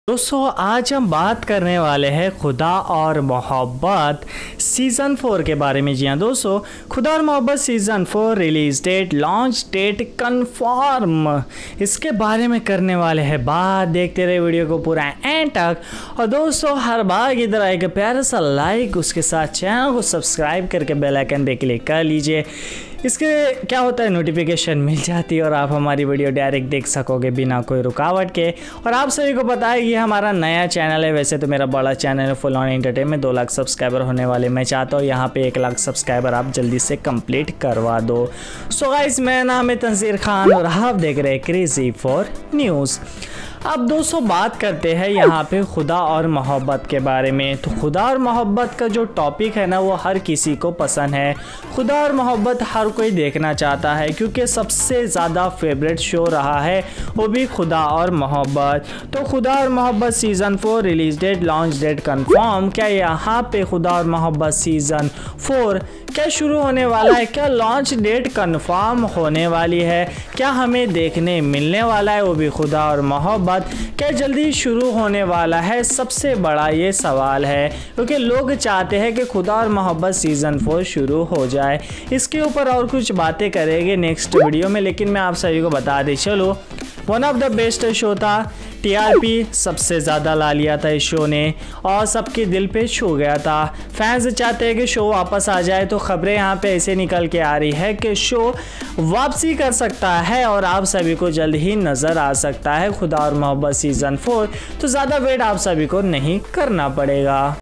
दोस्तों आज हम बात करने वाले हैं खुदा और मोहब्बत सीज़न 4 के बारे में। जी हाँ दोस्तों, खुदा और मोहब्बत season 4 release date, launch date confirm, इसके बारे में करने वाले हैं बात। देखते रहे वीडियो को पूरा एंड तक। और दोस्तों हर बार की तरह एक प्यारा सा लाइक, उसके साथ चैनल को सब्सक्राइब करके बेल आइकन पे क्लिक कर लीजिए। इसके क्या होता है, नोटिफिकेशन मिल जाती है और आप हमारी वीडियो डायरेक्ट देख सकोगे बिना कोई रुकावट के। और आप सभी को पता है ये हमारा नया चैनल है, वैसे तो मेरा बड़ा चैनल है full on entertainment. 2 lakh subscriber होने वाले, मैं चाहता हूँ यहाँ पे 1 लाख सब्सक्राइबर आप जल्दी से कंप्लीट करवा दो। सो गाइस, मेरा नाम है तंजीर खान और आप देख रहे हैं क्रेजी फॉर न्यूज़। अब दोस्तों बात करते हैं यहाँ पे खुदा और मोहब्बत के बारे में। तो खुदा और मोहब्बत का जो टॉपिक है ना, वो हर किसी को पसंद है। खुदा और मोहब्बत हर कोई देखना चाहता है क्योंकि सबसे ज़्यादा फेवरेट शो रहा है, वो भी खुदा और मोहब्बत। तो खुदा और मोहब्बत season 4 release date, launch date confirm. क्या यहाँ पे खुदा और मोहब्बत सीज़न 4 क्या शुरू होने वाला है? क्या लॉन्च डेट कंफर्म होने वाली है? क्या हमें देखने मिलने वाला है वो भी खुदा और मोहब्बत? क्या जल्दी शुरू होने वाला है? सबसे बड़ा ये सवाल है क्योंकि लोग चाहते हैं कि खुदा और मोहब्बत सीज़न 4 शुरू हो जाए। इसके ऊपर और कुछ बातें करेंगे नेक्स्ट वीडियो में, लेकिन मैं आप सभी को बता दें चलो, one of the best show था। टीआरपी सबसे ज़्यादा ला लिया था इस शो ने और सबके दिल पे छू गया था। फैंस चाहते हैं कि शो वापस आ जाए, तो खबरें यहाँ पे ऐसे निकल के आ रही है कि शो वापसी कर सकता है और आप सभी को जल्द ही नज़र आ सकता है खुदा और मोहब्बत सीज़न 4। तो ज़्यादा वेट आप सभी को नहीं करना पड़ेगा।